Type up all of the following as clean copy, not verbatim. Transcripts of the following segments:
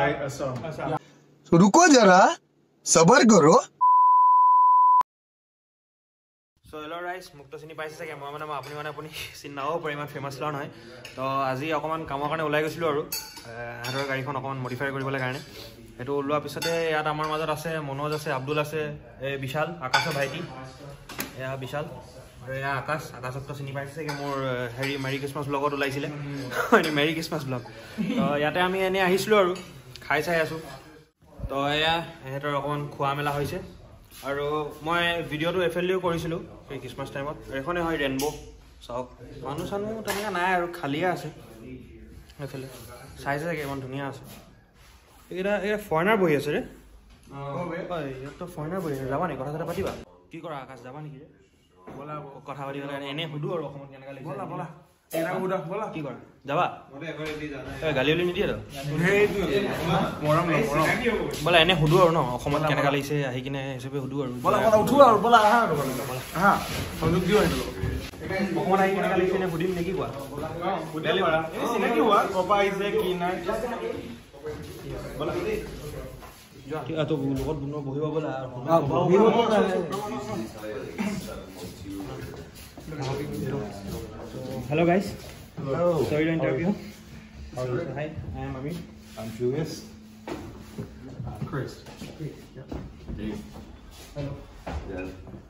रुको जरा सबर करो So hello guys, মুক্ত চিনি পাইছে চাগে মই মানে আপুনি চিনি নাও পাৰে ইমান ফেমাস লন হয় তো আজি অকমান কামৰ কাৰণে ওলাই গৈছিলো আৰু হাতৰ গাড়ীখন অকমান মডিফাই কৰিবলৈ কাৰণে এটো ওলোৱা পিছতে ইয়াত আমাৰ মাজত আছে মনোজ আছে আব্দুল আছে বিশাল আকাশৰ ভাইটি এয়া বিশাল আৰু এয়া আকাশক তো চিনি পাইছে চাগে মোৰ হেৰি মেৰি ক্ৰিসমাস ব্লগত ওলাইছিলে মানে মেৰি ক্ৰিসমাস ব্লগ তো ইয়াতে আমি এনে আহিছিলো আৰু খাই চাই আছো তো এয়া এহেতৰ অকমান খোৱা মেলা হৈছে আৰু মই ভিডিওটো এফএলডিও কৰিছিলো এই ক্ৰিসমাস টাইমত এখনে হয় ৰেনবো সব মানুহ সানু তেনেকা নাই আৰু খালিয়া আছে এফএল সাইজ আছে ইমান ধুনিয়া আছে এটা ফৰেনাৰ বহি আছে ৰে হয় এটা ফৰেনাৰ বহি আছে যাবা নি কথা পাতিবা কি কৰা আকাশ যাবা নেকি ৰে বলা কথা পাতিব লাগে এনে হুদু আৰু অসমত কেনেকা লাগিছে বলা বলা এৰা হুদা বলা কি কৰা যাবা মই এবাৰে দি জানা এ গালি উলি নিদিয়ে তো মৰম বলা এনে হুদু আৰু ন অসমত কেনেকা লাগিছে আহি কিনে হিচাপে হুদু আৰু বলা বলা উঠু আৰু বলা আহা আৰু বলা আহা সংযোগ দিও আহিলো অকমান আহি কেনেকা লাগিছে নে হুদিম নেকি কোৱা হুদালি বলা এই চিনাকি হোৱা কপা আহিছে কি নাই বলা কি আতো লগত বুনো বহিব বলা বহিব Hello guys. Hello. Sorry to interrupt you. Hi, I am Amin. I'm Julius. Chris. Yep. Dave. Hello. Yeah.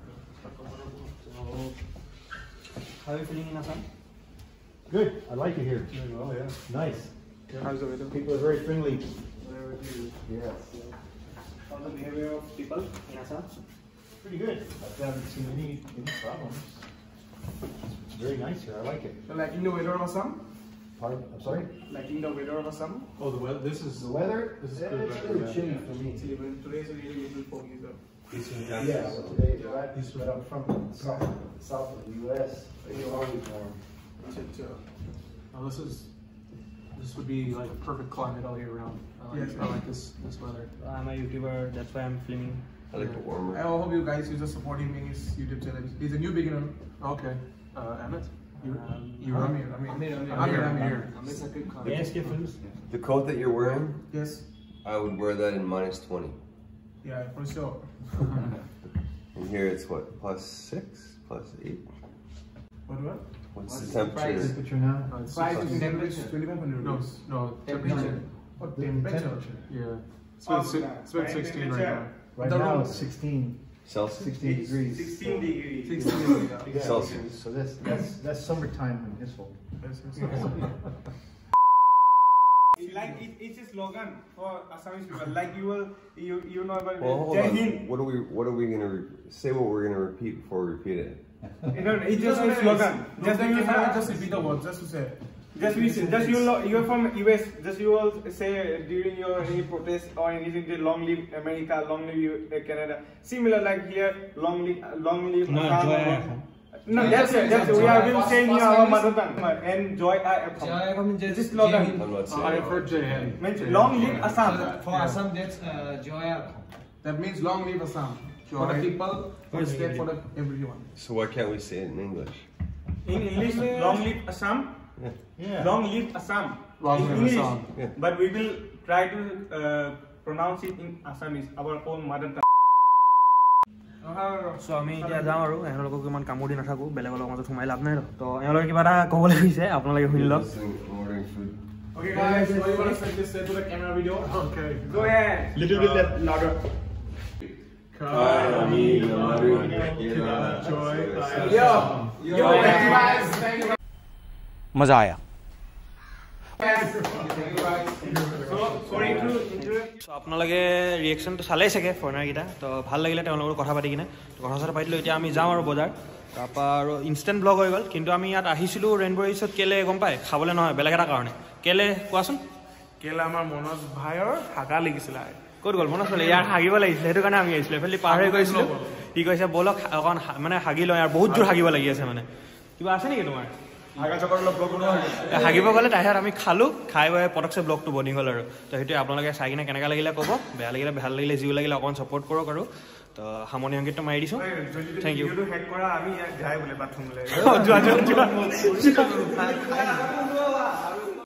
How are you feeling in Assam? Good. I like it here. Doing well, yeah. Nice. How's the weather? People are very friendly. Yes. How's the behavior of people in Assam? Pretty good. I haven't seen any problems. It's very nice here. I like it. So liking the weather of Assam? Pardon? I'm sorry? Liking the weather of Assam? Oh, the weather. This is The weather? This is It's good a weather, little yeah. chilly for me. Today's a little foggy though. Yeah, well, today, but I'm from south of the U.S. It's always warm. Oh, this would be like a perfect climate all year round. I like this weather. I'm a YouTuber, that's why I'm filming. I like the warmer. I hope you guys are supporting me in his YouTube channel. He's a new beginner. Okay. Emmett. Amir. ASK Films. The coat that you're wearing, Yes. I would wear that in -20. Yeah, for sure. And here it's what, +6, +8? What? What's the temperature? Temperature now? It's Price just is like- 2500 No, rupees. no. Temperature. What temperature? Yeah. It's been 16 right now. Right The now room. it's 16 Celsius? degrees. 16 degrees. Celsius. So that's summertime in this one. Like it's a slogan for Assamese people. Like you know about Well, hold Jai on. Hind. What are we gonna say? What we're gonna repeat before we repeat it? It's just a slogan. Just repeat the words. Just to say. You're from US. Just you will say during your any protest or anything. Long live America. Long live Canada. Similar like here. Long live. No, Assam. Joy Assam. No, that's it. We have been saying in our mother tongue. And Joy Assam. This is slogan. I'm not saying I've heard Jai Hind. Means long live Assam. For Assam, that's Joy. That means long live Assam. For the people, for the state, for everyone. So why can't we say it in English? In English, long live Assam. Yeah. Long live Assam. Long In live English. Assam. Yeah. But we will try to pronounce it in Assamese, our own mother tongue. So আমি এতিয়া যাওঁ আৰু এওঁলোকক ইমান কামোৰ দি নাথাকোঁ বেলেগৰ মাজত সোমাই লাভ নাই তো এওঁলোকে কিবা এটা ক'বলৈ গৈছে আপোনালোকে শুনি লওক Ordering food. Okay guys, so you want to set this to the camera video? Okay. Go ahead. Little bit louder. Yo, thank you guys. मजा आया আপোনালোকে ৰিয়েকশ্যনটো চালেই চাগে ফৰেনাৰকেইটা তো ভাল লাগিলে তেওঁলোকৰ কথা পাতি কিনে কথা চথা পাতিলোঁ এতিয়া আমি যাওঁ আৰু বজাৰ তাৰপৰা আৰু ইনষ্টেণ্ট ব্লগ হৈ গ'ল কিন্তু আমি ইয়াত আহিছিলোঁ ৰেইনবো ৰিজৰ্টত কেলে গম পায় খাবলৈ নহয় বেলেগ এটা কাৰণে কেলে কোৱাচোন কেলে আমাৰ মনোজ ভাইৰ হাগা লাগিছিলে ক'ত গ'ল মনত চলে ইয়াৰ হাগিব লাগিছিলে সেইটো কাৰণে আমি আহিছিলোঁ এইফালে পাৰ হৈ গৈছিলোঁ কি কৈছে ব'লক অকণ মানে হাগি লওঁ আৰু বহুত জোৰ হাগিব লাগি আছে মানে কিবা আছে নেকি তোমাৰ হাগিব গ'লে তাৰপিছত আমি খালোঁ খাই বৈ পটকছে ব্লগটো বনি গ'ল আৰু তো সেইটোৱে আপোনালোকে চাই কিনে কেনেকৈ লাগিলে ক'ব বেয়া লাগিলে ভাল লাগিলে যিও লাগিলে অকণ ছাপোৰ্ট কৰক আৰু তো সামৰণি সংগীতটো মাৰি দিছোঁ থেংক ইউ হেক কৰা আমি যাই বোলে বাথৰুমলৈ যোৱা